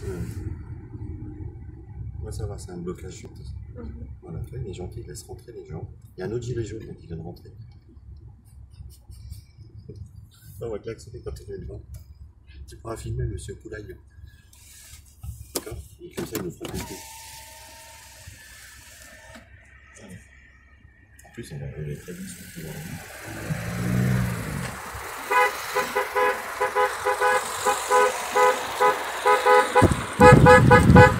Moi ça va, c'est un blocage juste. Voilà, il est gentil, il laisse rentrer les gens. Il y a un autre gilet jaune qui vient de rentrer. On va klaxonner quand il est devant. Tu pourras filmer monsieur Poulaille. D'accord? Et comme ça il nous fera tester. En plus on va arriver très vite sur le pouvoir.